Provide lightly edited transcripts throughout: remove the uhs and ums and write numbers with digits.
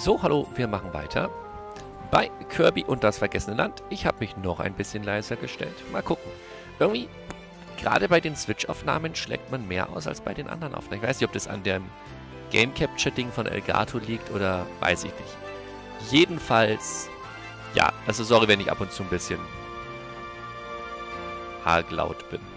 So, hallo, wir machen weiter. Bei Kirby und das vergessene Land. Ich habe mich noch ein bisschen leiser gestellt. Mal gucken. Irgendwie, gerade bei den Switch-Aufnahmen schlägt man mehr aus als bei den anderen Aufnahmen. Ich weiß nicht, ob das an dem Game Capture-Ding von Elgato liegt oder weiß ich nicht. Jedenfalls, ja, also sorry, wenn ich ab und zu ein bisschen arglaut bin.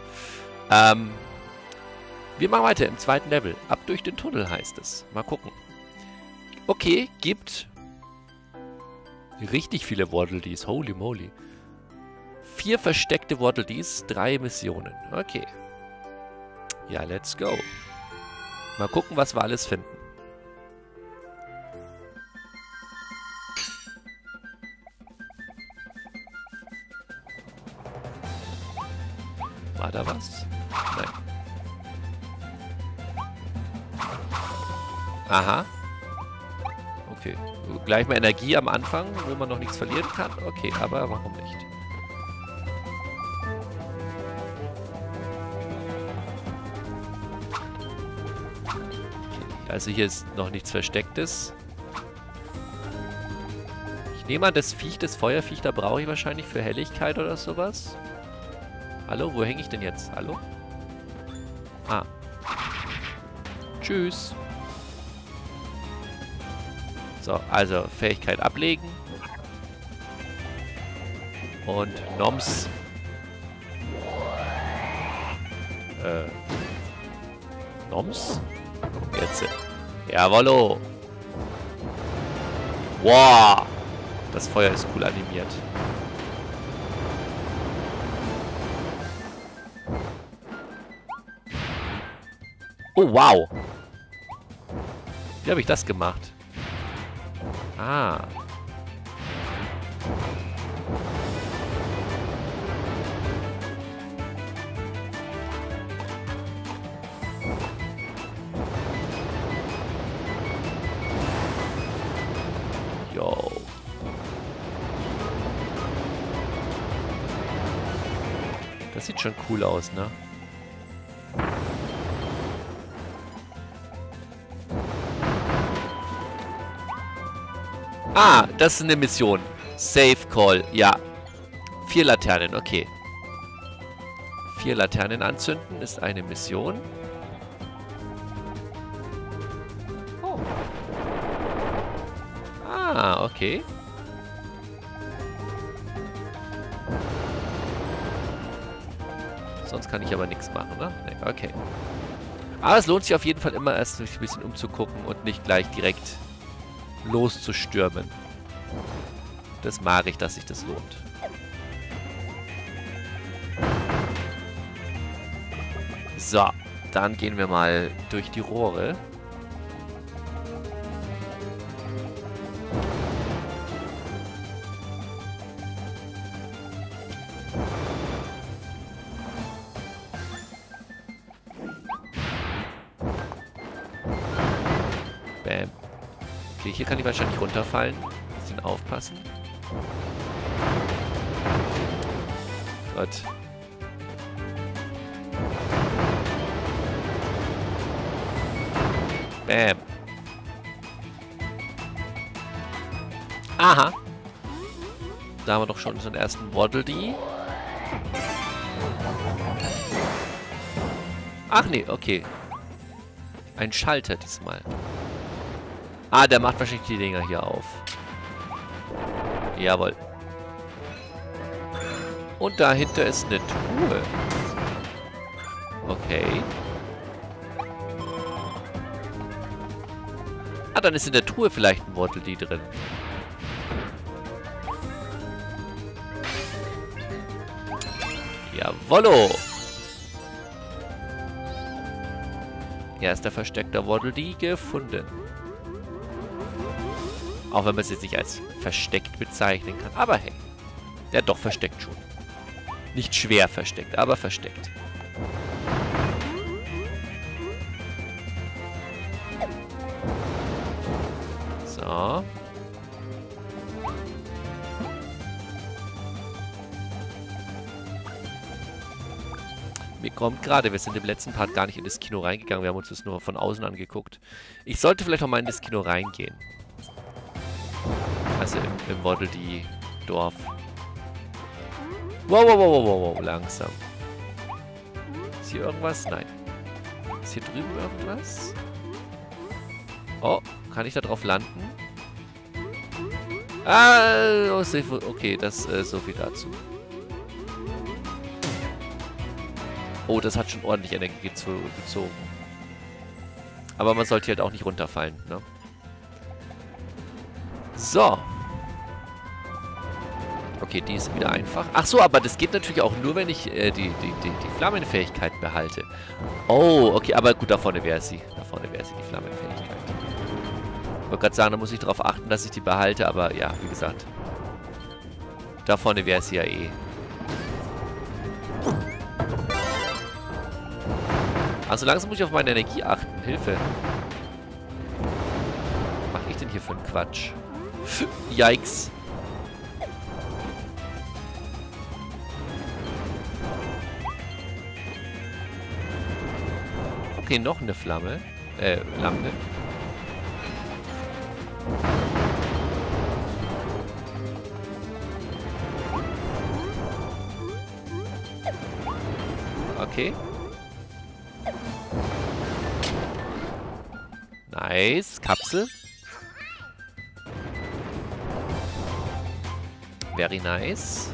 Wir machen weiter im zweiten Level. Ab durch den Tunnel heißt es. Mal gucken. Okay, gibt richtig viele Waddle Dees. Holy moly. 4 versteckte Waddle Dees, 3 Missionen. Okay. Ja, let's go. Mal gucken, was wir alles finden. War da was? Nein. Aha. Okay. Gleich mal Energie am Anfang, wo man noch nichts verlieren kann. Okay, aber warum nicht? Okay, also hier ist noch nichts Verstecktes. Ich nehme an, das Viech, das Feuerviech, da brauche ich wahrscheinlich für Helligkeit oder sowas. Hallo, wo hänge ich denn jetzt? Hallo? Ah. Tschüss. So, also Fähigkeit ablegen. Und Noms. Noms? Jetzt. Jawollo. Wow. Das Feuer ist cool animiert. Oh, wow. Wie habe ich das gemacht? Ah. Yo. Das sieht schon cool aus, ne? Ah, das ist eine Mission. Safe Call, ja. 4 Laternen, okay. 4 Laternen anzünden ist eine Mission. Oh. Ah, okay. Sonst kann ich aber nichts machen, ne? Nee, okay. Aber es lohnt sich auf jeden Fall immer erst sich ein bisschen umzugucken und nicht gleich direkt loszustürmen. Das mag ich, dass sich das lohnt. So, dann gehen wir mal durch die Rohre. Bam. Okay, hier kann ich wahrscheinlich runterfallen. Ein bisschen aufpassen. Gott. Bam. Aha. Da haben wir doch schon so einen ersten Waddle Dee. Ach nee, okay. Ein Schalter diesmal. Ah, der macht wahrscheinlich die Dinger hier auf. Jawohl. Und dahinter ist eine Truhe. Okay. Ah, dann ist in der Truhe vielleicht ein Waddle Dee drin. Jawollo. Erster versteckter Waddle Dee gefunden. Auch wenn man es jetzt nicht als versteckt bezeichnen kann. Aber hey, der doch versteckt schon. Nicht schwer versteckt, aber versteckt. So. Mir kommt gerade, wir sind im letzten Part gar nicht in das Kino reingegangen. Wir haben uns das nur von außen angeguckt. Ich sollte vielleicht auch mal in das Kino reingehen. Also im Waddle Dee Dorf. Wow, wow, wow, wow, wow, wow, langsam. Ist hier irgendwas? Nein. Ist hier drüben irgendwas? Oh, kann ich da drauf landen? Ah, okay, das so viel dazu. Oh, das hat schon ordentlich Energie gezogen. Aber man sollte halt auch nicht runterfallen, ne? So. Okay, die ist wieder einfach. Ach so, aber das geht natürlich auch nur, wenn ich die Flammenfähigkeit behalte. Oh, okay, aber gut, da vorne wäre sie. Da vorne wäre sie, die Flammenfähigkeit. Ich wollte gerade sagen, da muss ich darauf achten, dass ich die behalte, aber ja, wie gesagt. Da vorne wäre sie ja eh. Also langsam muss ich auf meine Energie achten. Hilfe. Was mache ich denn hier für einen Quatsch? Yikes. Okay, noch eine Flamme. Lampe. Okay. Nice. Kapsel. Very nice.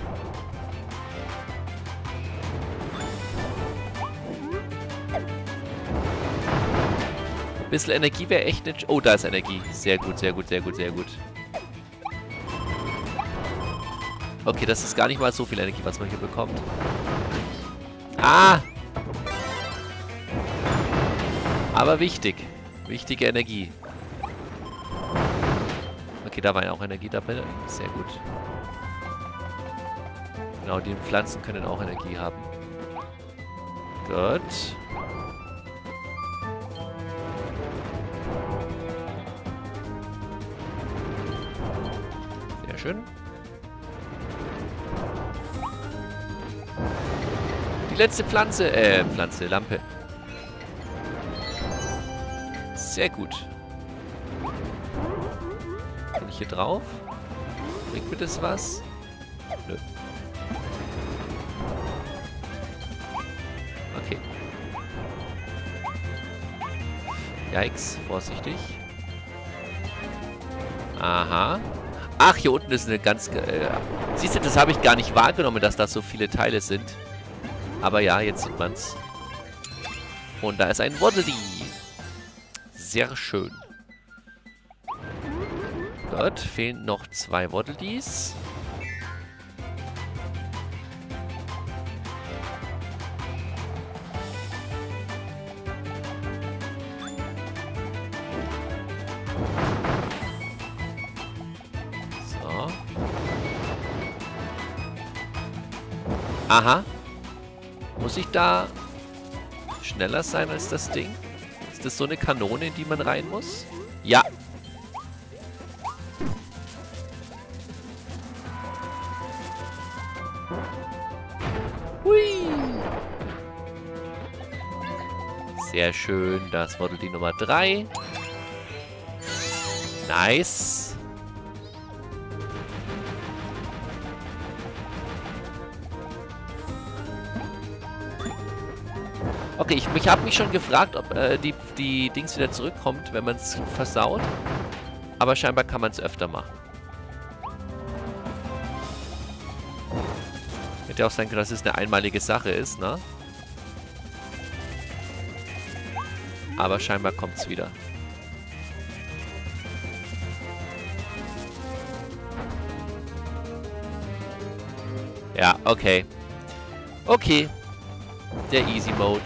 Ein bisschen Energie wäre echt nicht... Oh, da ist Energie. Sehr gut, sehr gut, sehr gut, sehr gut. Okay, das ist gar nicht mal so viel Energie, was man hier bekommt. Ah! Aber wichtig. Wichtige Energie. Okay, da war ja auch Energie dabei. Sehr gut. Genau, die Pflanzen können auch Energie haben. Gut. Sehr schön. Die letzte Pflanze, Lampe. Sehr gut. Bin ich hier drauf? Bringt mir das was? Nö. Okay. Yikes, vorsichtig. Aha. Ach, hier unten ist eine ganz... siehst du, das habe ich gar nicht wahrgenommen, dass da so viele Teile sind. Aber ja, jetzt sieht man's. Und da ist ein Waddle Dee. Sehr schön. Dort fehlen noch 2 Waddle Dees. So. Aha. Muss ich da schneller sein als das Ding? Ist das so eine Kanone, in die man rein muss? Ja. Hui. Sehr schön. Das Waddle Dee Nummer 3. Nice. Okay, ich habe mich schon gefragt, ob die Dings wieder zurückkommt, wenn man es versaut. Aber scheinbar kann man es öfter machen. Hätte auch sein können, dass es eine einmalige Sache ist, ne? Aber scheinbar kommt es wieder. Ja, okay. Okay. Der Easy Mode.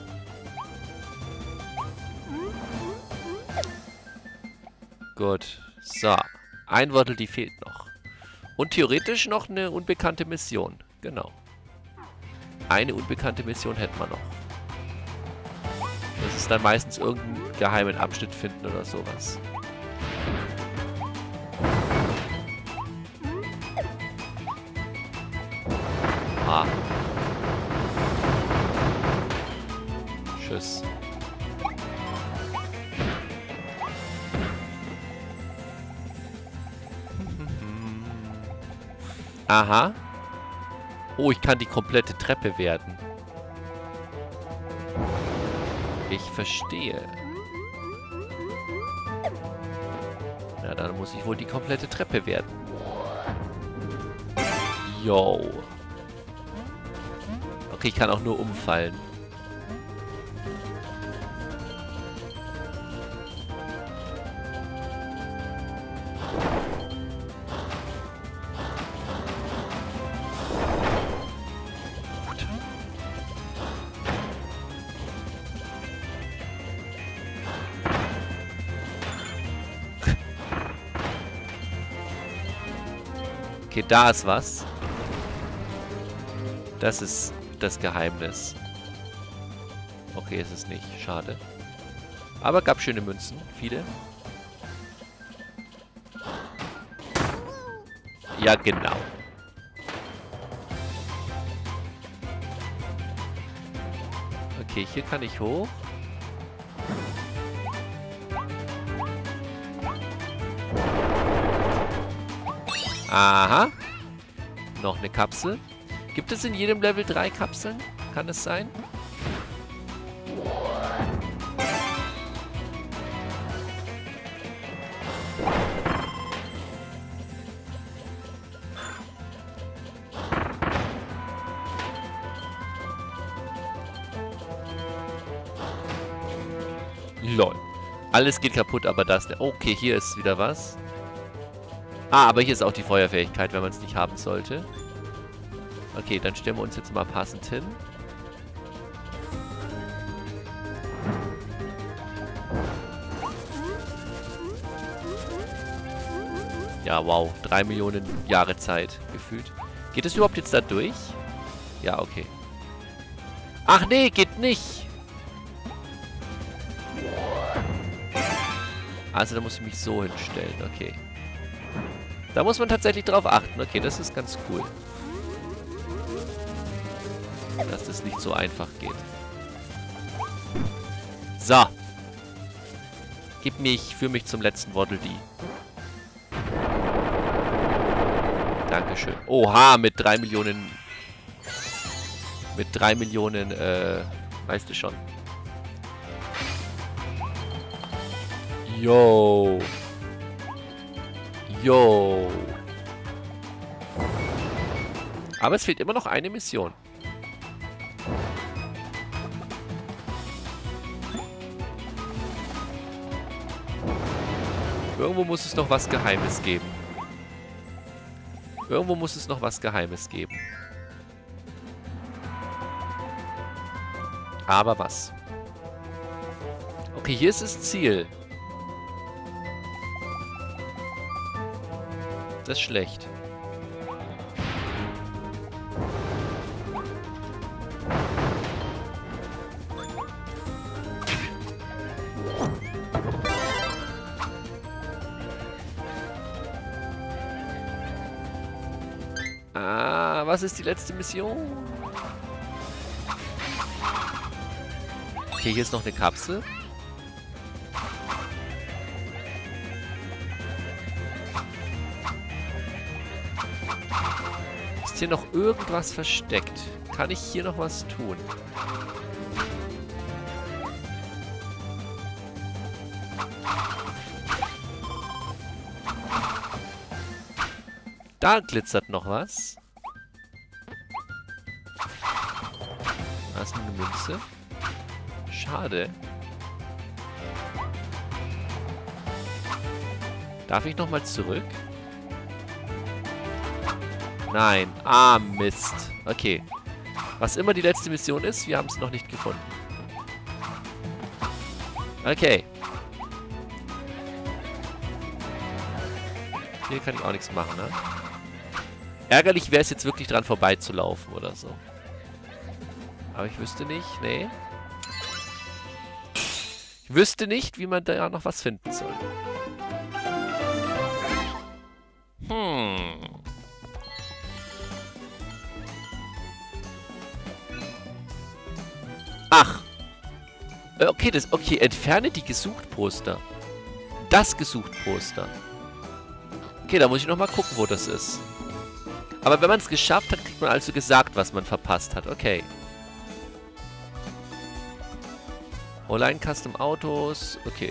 Gut. So. Ein Waddle Dee fehlt noch. Und theoretisch noch eine unbekannte Mission. Genau. Eine unbekannte Mission hätten wir noch. Das ist dann meistens irgendeinen geheimen Abschnitt finden oder sowas. Ah. Tschüss. Aha. Oh, ich kann die komplette Treppe werden. Ich verstehe. Na, dann muss ich wohl die komplette Treppe werden. Yo. Okay, ich kann auch nur umfallen. Okay, da ist was. Das ist das Geheimnis. Okay, ist es nicht. Schade. Aber gab schöne Münzen. Viele. Ja, genau. Okay, hier kann ich hoch. Aha. Noch eine Kapsel. Gibt es in jedem Level 3 Kapseln? Kann es sein? Lol. Alles geht kaputt, aber das... Okay, hier ist wieder was. Ah, aber hier ist auch die Feuerfähigkeit, wenn man es nicht haben sollte. Okay, dann stellen wir uns jetzt mal passend hin. Ja, wow. 3 Millionen Jahre Zeit gefühlt. Geht es überhaupt jetzt da durch? Ja, okay. Ach nee, geht nicht. Also da muss ich mich so hinstellen, okay. Da muss man tatsächlich drauf achten. Okay, das ist ganz cool. Dass das nicht so einfach geht. So. Führ mich zum letzten Waddle Dee. Dankeschön. Oha, mit 3 Millionen... Mit 3 Millionen, weißt du schon. Yo. Yo. Aber es fehlt immer noch eine Mission. Irgendwo muss es noch was Geheimes geben. Irgendwo muss es noch was Geheimes geben. Aber was? Okay, hier ist das Ziel. Das ist schlecht. Ah, was ist die letzte Mission? Okay, hier ist noch eine Kapsel. Ist hier noch irgendwas versteckt? Kann ich hier noch was tun? Da glitzert noch was. Da ist eine Münze. Schade. Darf ich nochmal zurück? Nein. Ah, Mist. Okay. Was immer die letzte Mission ist, wir haben es noch nicht gefunden. Okay. Hier kann ich auch nichts machen, ne? Ärgerlich wäre es jetzt wirklich dran vorbeizulaufen oder so. Aber ich wüsste nicht, nee. Ich wüsste nicht, wie man da noch was finden soll. Ach. Okay, okay, entferne die Gesucht-Poster. Das Gesucht-Poster. Okay, da muss ich nochmal gucken, wo das ist. Aber wenn man es geschafft hat, kriegt man also gesagt, was man verpasst hat. Okay. Online Custom Autos. Okay.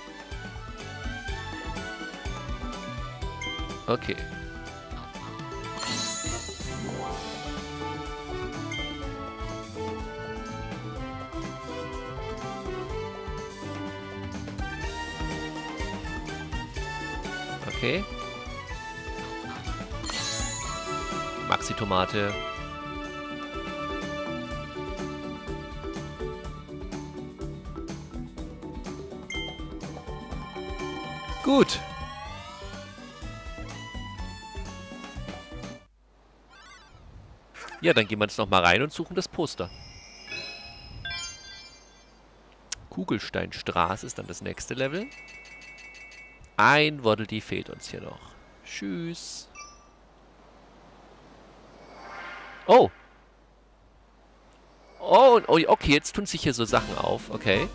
Okay. Okay. Maxi-Tomate. Gut. Ja, dann gehen wir jetzt noch mal rein und suchen das Poster. Kugelsteinstraße ist dann das nächste Level. Ein Waddle Dee fehlt uns hier noch. Tschüss. Oh. Oh, okay, jetzt tun sich hier so Sachen auf. Okay.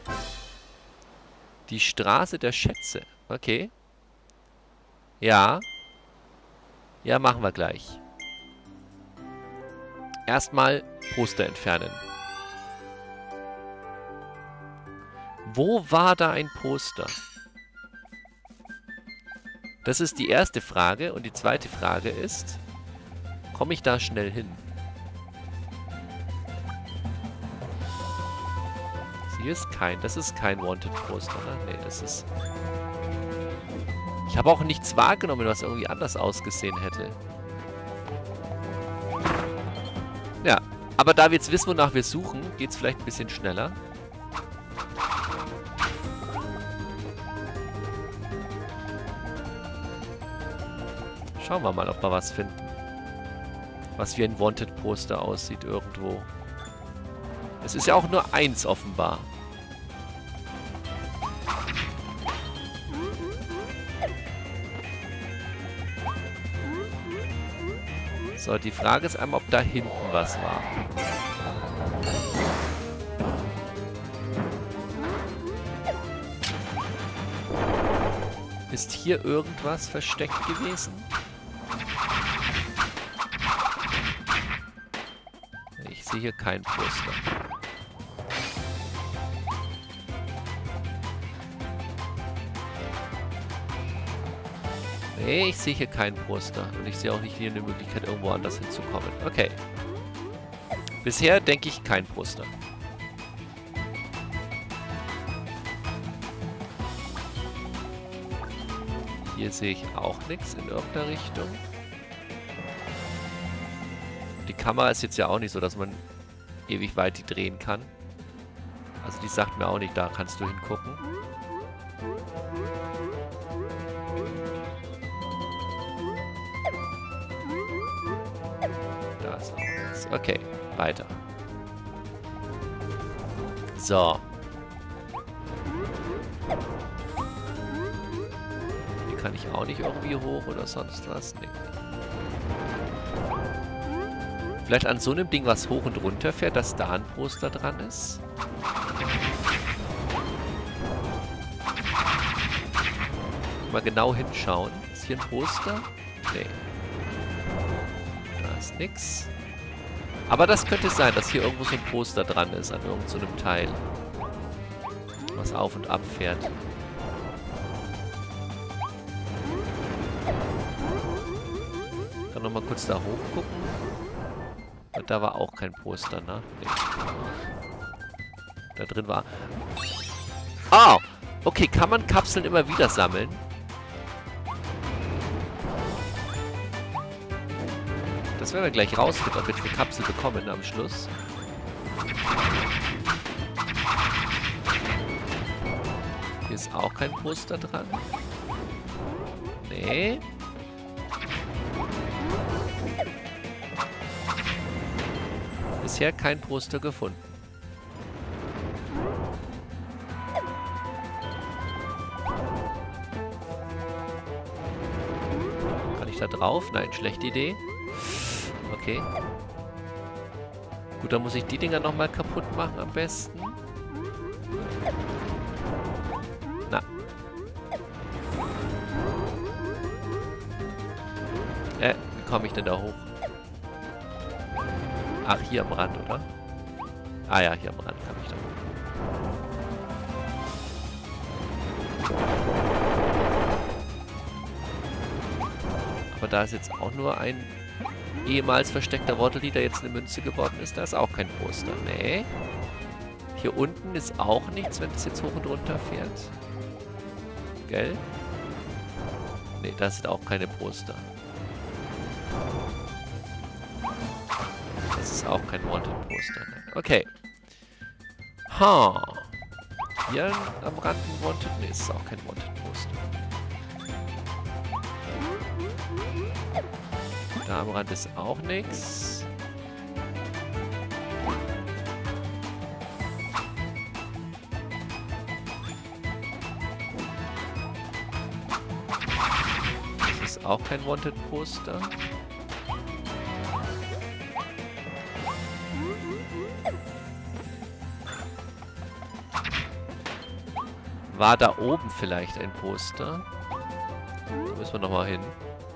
Die Straße der Schätze. Okay. Ja. Ja, machen wir gleich. Erstmal Poster entfernen. Wo war da ein Poster? Das ist die erste Frage. Und die zweite Frage ist, komme ich da schnell hin? Das ist kein Wanted-Poster, ne? Nee, das ist... Ich habe auch nichts wahrgenommen, was irgendwie anders ausgesehen hätte. Ja, aber da wir jetzt wissen, wonach wir suchen, geht es vielleicht ein bisschen schneller. Schauen wir mal, ob wir was finden. Was wie ein Wanted-Poster aussieht irgendwo. Es ist ja auch nur eins offenbar. So, die Frage ist einmal, ob da hinten was war. Ist hier irgendwas versteckt gewesen? Ich sehe hier kein Poster. Nee, ich sehe hier kein Poster. Und ich sehe auch nicht hier eine Möglichkeit, irgendwo anders hinzukommen. Okay. Bisher denke ich kein Poster. Hier sehe ich auch nichts in irgendeiner Richtung. Die Kamera ist jetzt ja auch nicht so, dass man ewig weit die drehen kann. Also die sagt mir auch nicht, da kannst du hingucken. Da ist auch nichts. Okay, weiter. So. Hier kann ich auch nicht irgendwie hoch oder sonst was. Nee. Vielleicht an so einem Ding, was hoch und runter fährt, dass da ein Poster dran ist. Mal genau hinschauen. Ist hier ein Poster? Nee. Da ist nix. Aber das könnte sein, dass hier irgendwo so ein Poster dran ist, an irgendeinem so einem Teil. Was auf und ab fährt. Ich kann noch mal kurz da hoch gucken. Und da war auch kein Poster, ne? Nee. Da drin war... Ah! Okay, kann man Kapseln immer wieder sammeln? Das werden wir gleich rausfinden, ob wir jetzt eine Kapsel bekommen am Schluss. Hier ist auch kein Poster dran. Nee. Bisher kein Poster gefunden. Kann ich da drauf? Nein, schlechte Idee. Okay. Gut, dann muss ich die Dinger nochmal kaputt machen am besten. Na. Wir komme ich denn da hoch? Ach, hier am Rand, oder? Ah ja, hier am Rand kann ich da hoch. Aber da ist jetzt auch nur ein ehemals versteckter Waddle, der jetzt eine Münze geworden ist. Da ist auch kein Poster. Nee. Hier unten ist auch nichts, wenn es jetzt hoch und runter fährt. Gell? Nee, da sind auch keine Poster. Das ist auch kein Wanted-Poster. Okay. Ha. Hier am Rand ein Wanted. Nee, ist auch kein Wanted-Poster. Da am Rand ist auch nichts. Das ist auch kein Wanted-Poster. War da oben vielleicht ein Poster? Da müssen wir nochmal hin.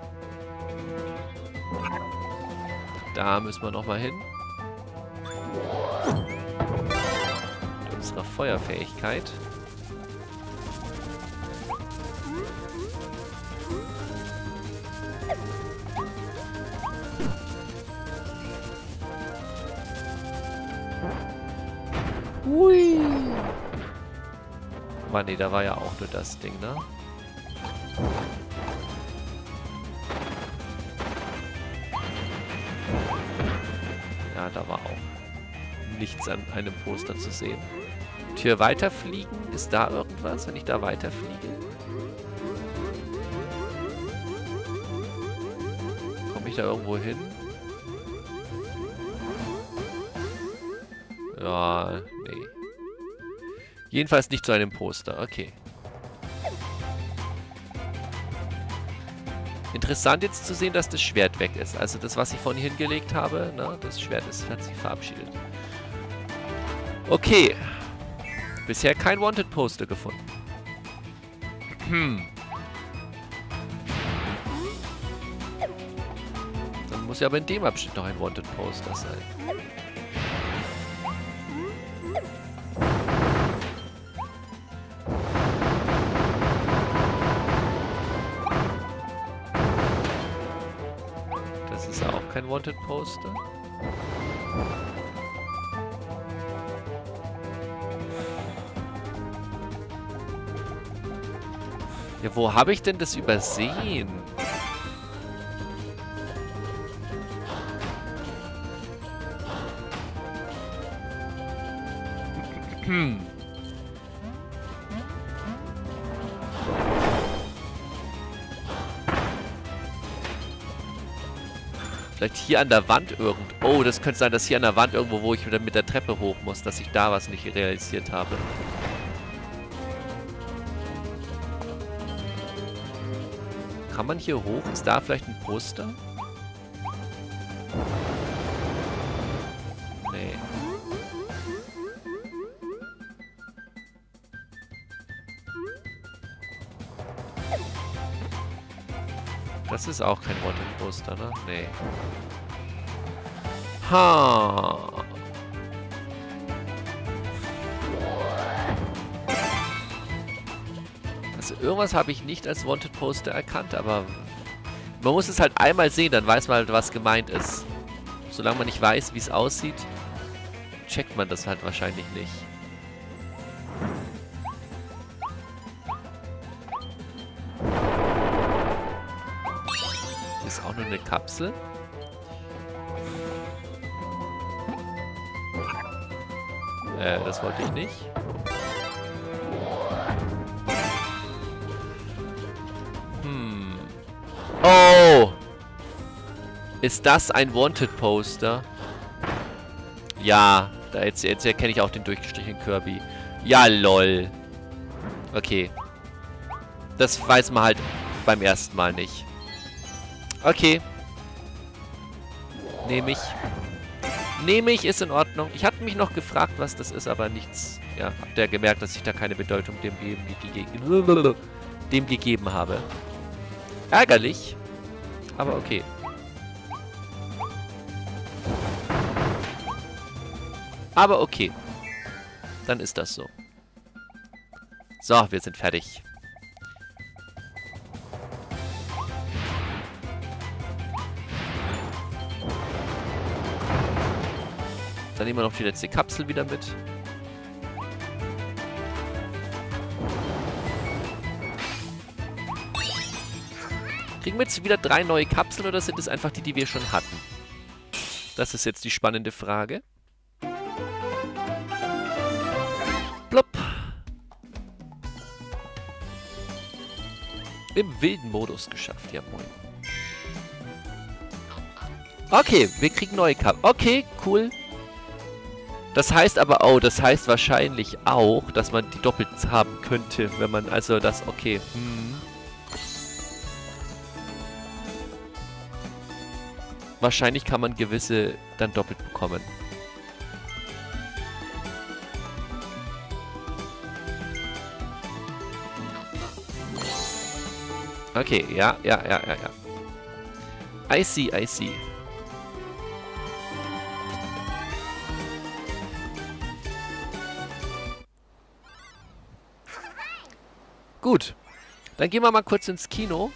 Da müssen wir nochmal hin. Mit unserer Feuerfähigkeit. Hui. Aber nee, da war ja auch nur das Ding, ne? Ja, da war auch nichts an einem Poster zu sehen. Und hier weiterfliegen, ist da irgendwas, wenn ich da weiterfliege? Komme ich da irgendwo hin? Ja, nee. Jedenfalls nicht zu einem Poster, okay. Interessant jetzt zu sehen, dass das Schwert weg ist. Also das, was ich vorhin hingelegt habe, ne, das Schwert hat sich verabschiedet. Okay. Bisher kein Wanted-Poster gefunden. Dann muss ja aber in dem Abschnitt noch ein Wanted-Poster sein. Das ist auch kein Wanted-Poster. Ja, wo habe ich denn das übersehen? Vielleicht hier an der Wand irgendwo. Oh, das könnte sein, dass hier an der Wand irgendwo, wo ich wieder mit der Treppe hoch muss, dass ich da was nicht realisiert habe. Kann man hier hoch? Ist da vielleicht ein Poster? Nee. Das ist auch kein Wanted-Poster, ne? Nee. Ha. Also irgendwas habe ich nicht als Wanted-Poster erkannt, aber man muss es halt einmal sehen, dann weiß man halt, was gemeint ist. Solange man nicht weiß, wie es aussieht, checkt man das halt wahrscheinlich nicht. Hier ist auch nur eine Kapsel. Das wollte ich nicht. Oh! Ist das ein Wanted-Poster? Ja, da jetzt erkenne ich auch den durchgestrichenen Kirby. Ja, lol. Okay. Das weiß man halt beim ersten Mal nicht. Okay. Nehme ich. Nehme ich, ist in Ordnung. Ich hatte mich noch gefragt, was das ist, aber nichts. Ja, habt ihr gemerkt, dass ich da keine Bedeutung dem gegeben habe. Ärgerlich. Aber okay. Aber okay. Dann ist das so. So, wir sind fertig. Dann nehmen wir noch die letzte Kapsel wieder mit. Kriegen wir jetzt wieder 3 neue Kapseln oder sind es einfach die, die wir schon hatten? Das ist jetzt die spannende Frage. Plopp. Im wilden Modus geschafft. Ja, moin. Okay, wir kriegen neue Kapseln. Okay, cool. Das heißt aber auch, das heißt wahrscheinlich auch, dass man die doppelt haben könnte, wenn man also das, okay. Wahrscheinlich kann man gewisse dann doppelt bekommen. Okay, ja. I see. Gut. Dann gehen wir mal kurz ins Kino.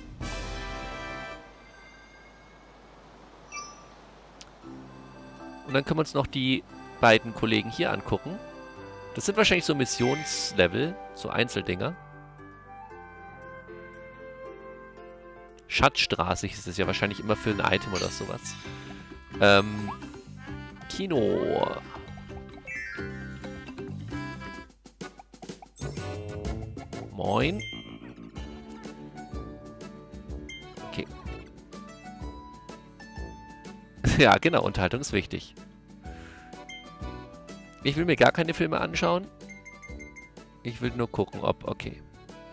Und dann können wir uns noch die beiden Kollegen hier angucken. Das sind wahrscheinlich so Missionslevel, so Einzeldinger. Schatzstraße ist das ja wahrscheinlich immer für ein Item oder sowas. Kino. Moin. Okay. Ja, genau, Unterhaltung ist wichtig. Ich will mir gar keine Filme anschauen. Ich will nur gucken, ob... Okay.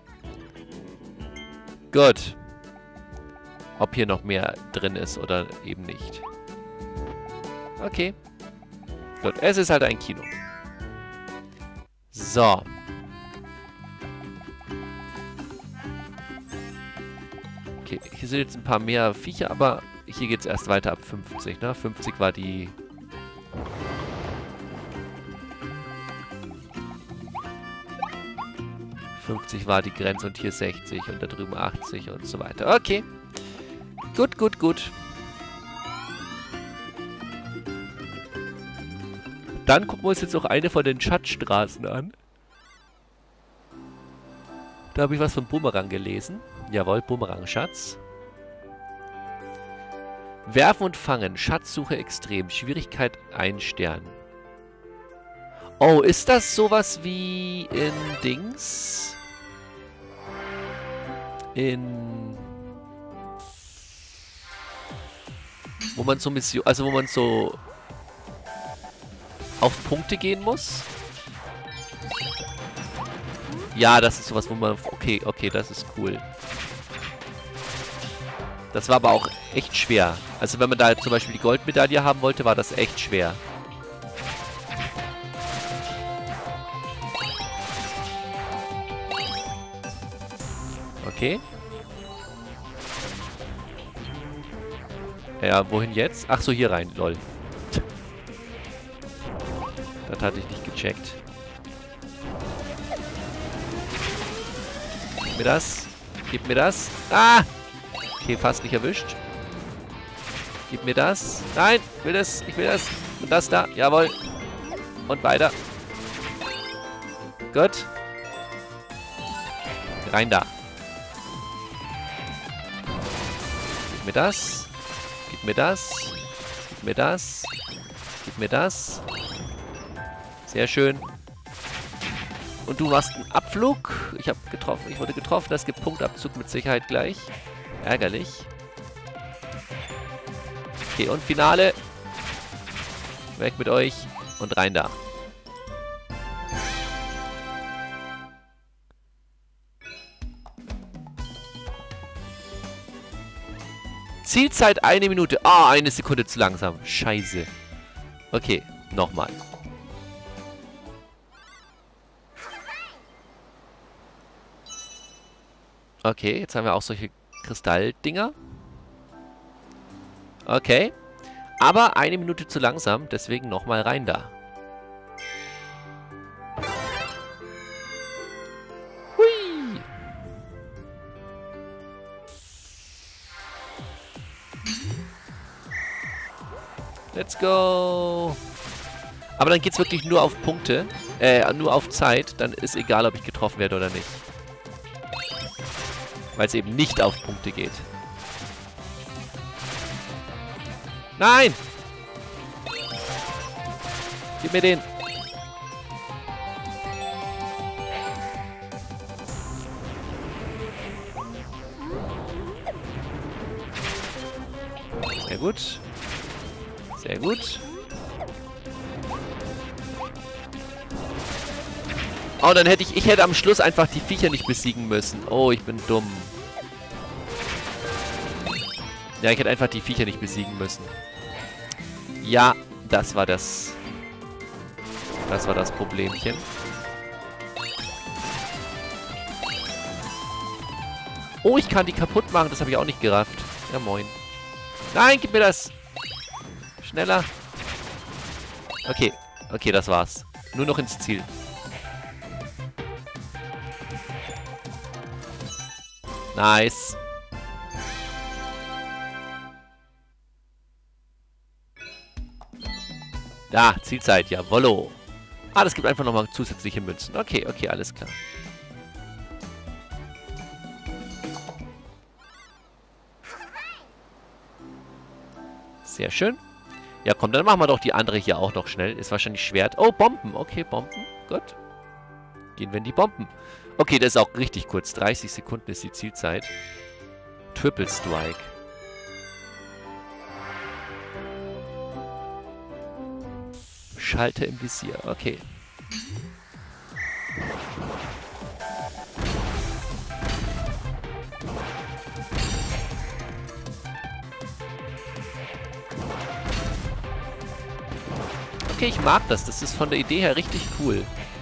Gut. Ob hier noch mehr drin ist oder eben nicht. Okay. Gut, es ist halt ein Kino. So. Okay, hier sind jetzt ein paar mehr Viecher, aber hier geht es erst weiter ab 50, ne? 50 war die... war die Grenze und hier 60 und da drüben 80 und so weiter. Okay. Gut. Dann gucken wir uns jetzt noch eine von den Schatzstraßen an. Da habe ich was von Bumerang gelesen. Jawohl, Bumerang-Schatz. Werfen und fangen. Schatzsuche extrem. Schwierigkeit 1 Stern. Oh, ist das sowas wie in Dings? Wo man so Mission... Also wo man so... auf Punkte gehen muss? Ja, das ist sowas, wo man... Okay, das ist cool. Das war aber auch echt schwer. Also wenn man da zum Beispiel die Goldmedaille haben wollte, war das echt schwer. Okay. Ja, wohin jetzt? Ach so, hier rein, lol. Das hatte ich nicht gecheckt. Gib mir das. Gib mir das. Ah! Okay, fast nicht erwischt. Gib mir das. Nein, ich will das. Ich will das. Und das da. Jawohl. Und weiter. Gut. Rein da. Gib mir das. Gib mir das. Gib mir das. Gib mir das. Sehr schön. Und du machst einen Abflug. Ich habe getroffen. Ich wurde getroffen. Das gibt Punktabzug mit Sicherheit gleich. Ärgerlich. Okay, und Finale. Weg mit euch. Und rein da. Zielzeit 1 Minute. Ah, 1 Sekunde zu langsam. Scheiße. Okay, nochmal. Okay, jetzt haben wir auch solche Kristalldinger. Okay. Aber 1 Minute zu langsam, deswegen nochmal rein da. Let's go. Aber dann geht's wirklich nur auf Punkte. Nur auf Zeit. Dann ist egal, ob ich getroffen werde oder nicht. Weil es eben nicht auf Punkte geht. Nein! Gib mir den. Sehr gut. Sehr gut. Oh, dann hätte ich hätte am Schluss einfach die Viecher nicht besiegen müssen. Oh, ich bin dumm. Ja, ich hätte einfach die Viecher nicht besiegen müssen. Ja, das war das. Das war das Problemchen. Oh, ich kann die kaputt machen. Das habe ich auch nicht gerafft. Ja, moin. Nein, gib mir das. Schneller. Okay. Okay, das war's. Nur noch ins Ziel. Nice. Da, Zielzeit, jawollo. Ah, das gibt einfach nochmal zusätzliche Münzen. Okay, okay, alles klar. Sehr schön. Ja, komm, dann machen wir doch die andere hier auch noch schnell. Ist wahrscheinlich Schwert. Oh, Bomben. Okay, Bomben. Gut. Gehen wir in die Bomben. Okay, das ist auch richtig kurz. 30 Sekunden ist die Zielzeit. Triple Strike. Schalter im Visier. Okay. Okay, ich mag das. Das ist von der Idee her richtig cool.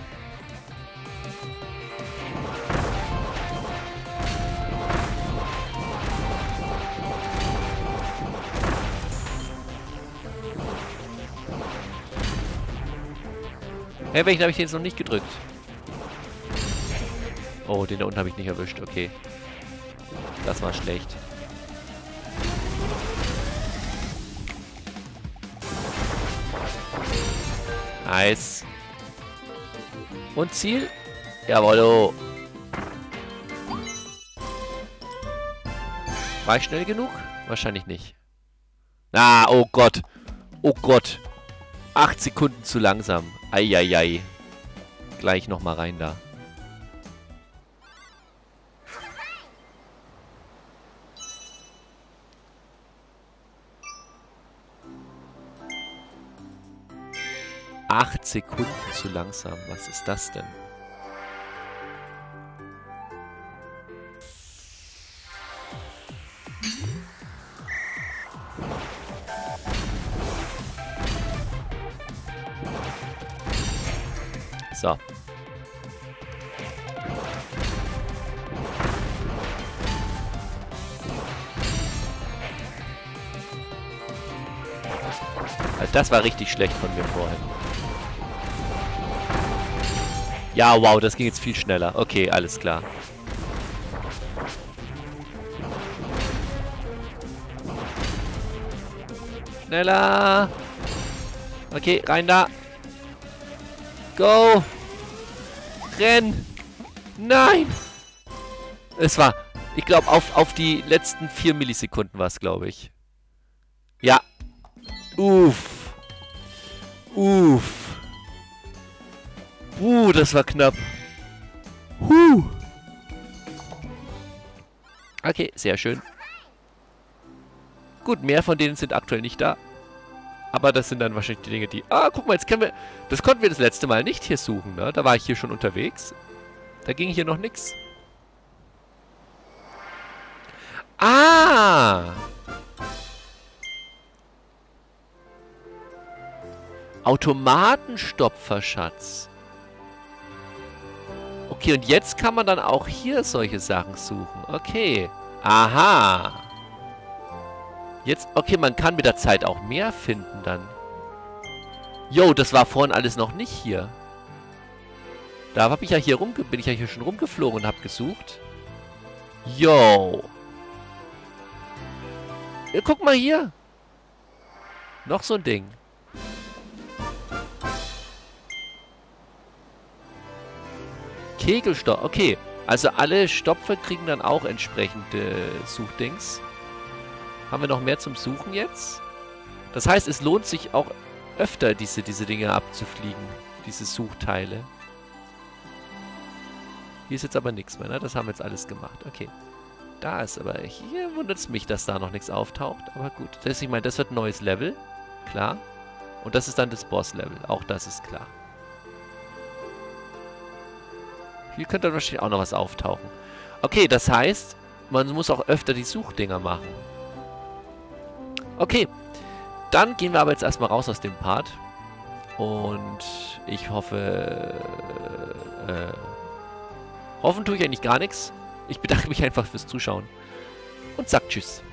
Hey, welchen habe ich jetzt noch nicht gedrückt? Oh, den da unten habe ich nicht erwischt. Okay. Das war schlecht. Nice. Und Ziel? Jawollo. War ich schnell genug? Wahrscheinlich nicht. Ah, oh Gott. Oh Gott. 8 Sekunden zu langsam. Eieiei. Gleich nochmal rein da. Acht Sekunden zu langsam. Was ist das denn? So. Also das war richtig schlecht von mir vorhin. Ja, wow, das ging jetzt viel schneller. Okay, alles klar. Schneller. Okay, rein da. Go. Renn. Nein. Es war, ich glaube, auf die letzten 4 Millisekunden war es, glaube ich. Ja. Uff. Uff. Das war knapp. Okay, sehr schön. Gut, mehr von denen sind aktuell nicht da. Aber das sind dann wahrscheinlich die Dinge, die... Ah, guck mal, jetzt können wir... Das konnten wir das letzte Mal nicht hier suchen, ne? Da war ich hier schon unterwegs. Da ging hier noch nichts. Ah! Automatenstopferschatz. Okay, und jetzt kann man dann auch hier solche Sachen suchen. Okay. Aha. Jetzt, okay, man kann mit der Zeit auch mehr finden dann. Jo, das war vorhin alles noch nicht hier. Da bin ich ja hier schon rumgeflogen und habe gesucht. Jo. Ja, guck mal hier. Noch so ein Ding. Kegelstopp. Okay. Also alle Stopfer kriegen dann auch entsprechende Suchdings. Haben wir noch mehr zum Suchen jetzt? Das heißt, es lohnt sich auch öfter, diese Dinge abzufliegen. Diese Suchteile. Hier ist jetzt aber nichts mehr, ne? Das haben wir jetzt alles gemacht. Okay. Da ist aber... Hier wundert es mich, dass da noch nichts auftaucht. Aber gut. Das heißt, ich meine, das wird ein neues Level. Klar. Und das ist dann das Boss-Level. Auch das ist klar. Hier könnte dann wahrscheinlich auch noch was auftauchen. Okay, das heißt, man muss auch öfter die Suchdinger machen. Okay. Dann gehen wir aber jetzt erstmal raus aus dem Part. Und ich hoffe... hoffen tue ich eigentlich gar nichts. Ich bedanke mich einfach fürs Zuschauen. Und sag Tschüss.